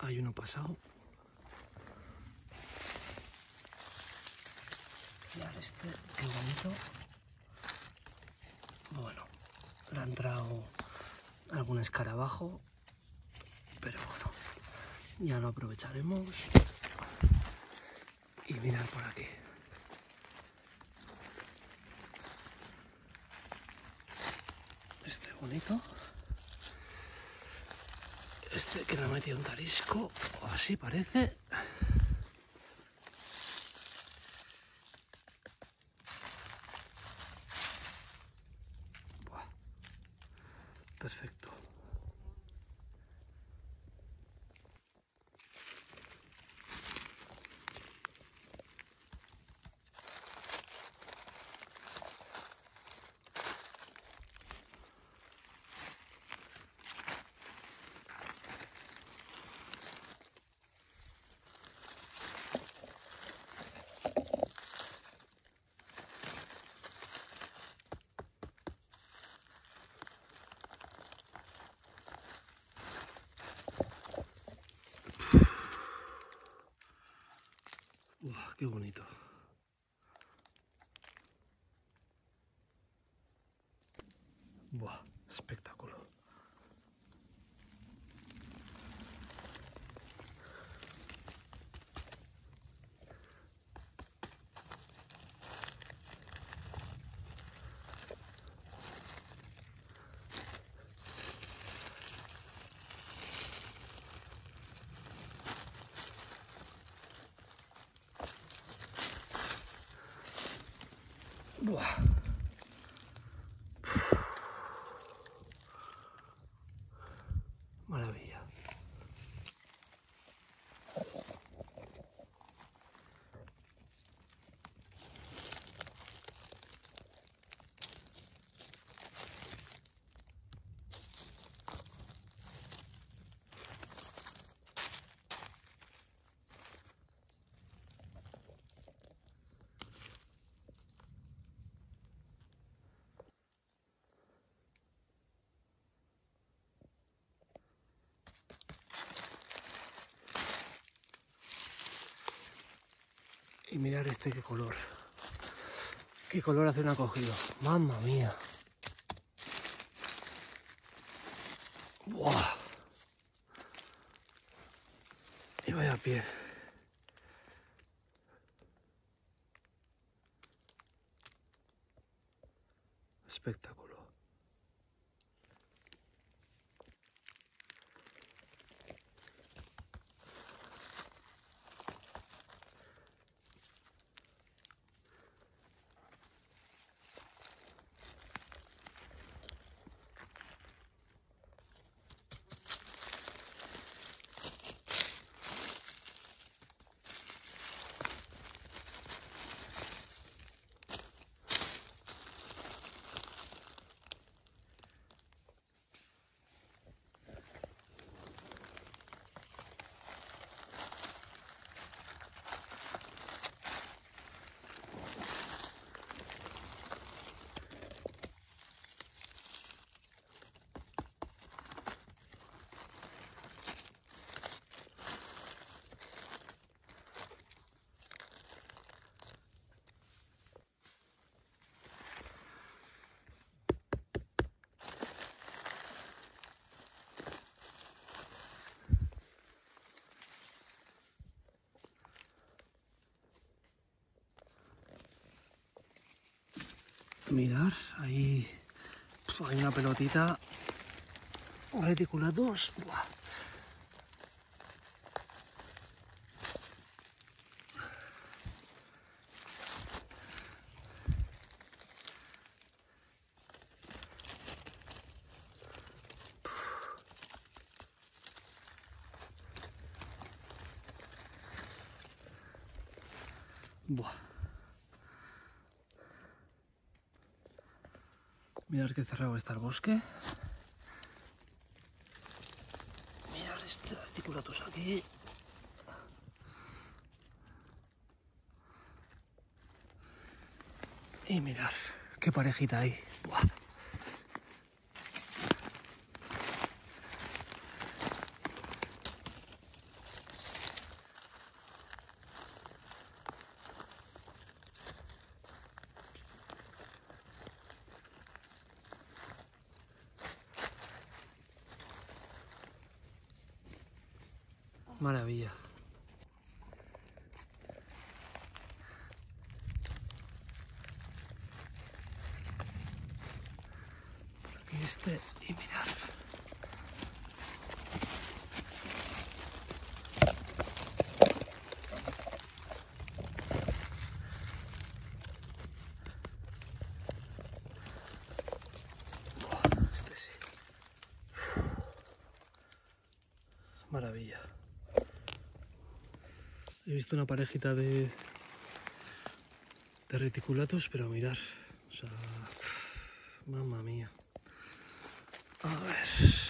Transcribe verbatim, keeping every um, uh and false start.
Hay uno pasado. Mirad este, qué bonito. Bueno, le ha entrado algún escarabajo, pero bueno, ya lo aprovecharemos. Y mirad por aquí. Este bonito. Este que le ha metido un tarisco, o así parece. Buah. Perfecto. Uah, qué bonito. Buah, espectáculo. Buah. Maravilla. Y mirar este qué color. Qué color hace un acogido. Mamma mía. Buah. Y vaya pie. Espectáculo. Mirar, ahí hay una pelotita. Reticulatus. Buah. Buah. Mirad qué cerrado está el bosque. Mirad este Reticulatus aquí. Y mirad qué parejita hay. Buah. Maravilla. Por aquí este y mirar. Este sí. Maravilla. He visto una parejita de, de reticulatus, pero mirar, o sea, mamma mía. A ver.